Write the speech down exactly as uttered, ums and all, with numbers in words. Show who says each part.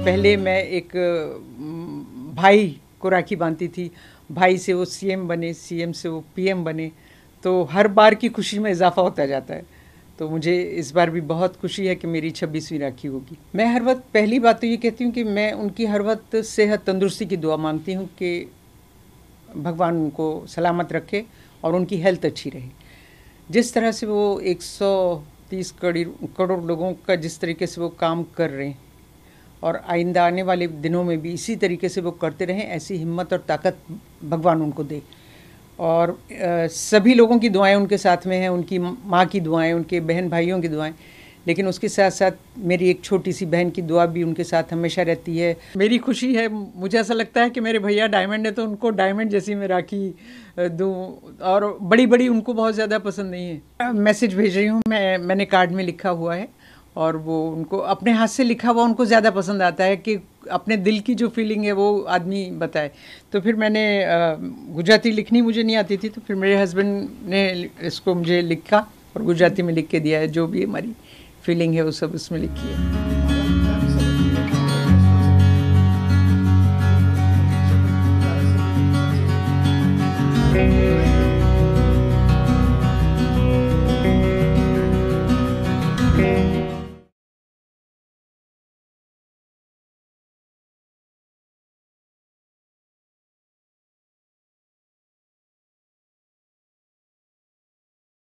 Speaker 1: पहले मैं एक अ, भाई को राखी बांधती थी, भाई से वो सीएम बने, सीएम से वो पीएम बने, तो हर बार की खुशी में इजाफा होता जाता है। तो मुझे इस बार भी बहुत खुशी है कि मेरी छब्बीसवीं राखी होगी। मैं हर वक्त पहली बात तो ये कहती हूँ कि मैं उनकी हर वक्त सेहत तंदुरुस्ती की दुआ मांगती हूँ कि भगवान उनको सलामत रखे और उनकी हेल्थ अच्छी रहे। जिस तरह से वो एक सौ तीस करोड़ लोगों का जिस तरीके से वो काम कर रहे हैं और आइंदा आने वाले दिनों में भी इसी तरीके से वो करते रहें, ऐसी हिम्मत और ताकत भगवान उनको दे। और आ, सभी लोगों की दुआएं उनके साथ में हैं, उनकी माँ की दुआएं, उनके बहन भाइयों की दुआएं, लेकिन उसके साथ साथ मेरी एक छोटी सी बहन की दुआ भी उनके साथ हमेशा रहती है। मेरी खुशी है, मुझे ऐसा लगता है कि मेरे भैया डायमंड है तो उनको डायमंड जैसी मैं राखी दूँ, और बड़ी बड़ी उनको बहुत ज़्यादा पसंद नहीं है। मैसेज भेज रही हूँ मैं, मैंने कार्ड में लिखा हुआ है और वो उनको अपने हाथ से लिखा हुआ उनको ज़्यादा पसंद आता है कि अपने दिल की जो फीलिंग है वो आदमी बताए। तो फिर मैंने गुजराती लिखनी मुझे नहीं आती थी, तो फिर मेरे हस्बैंड ने इसको मुझे लिखा और गुजराती में लिख के दिया है। जो भी हमारी फीलिंग है वो सब उसमें लिखी है।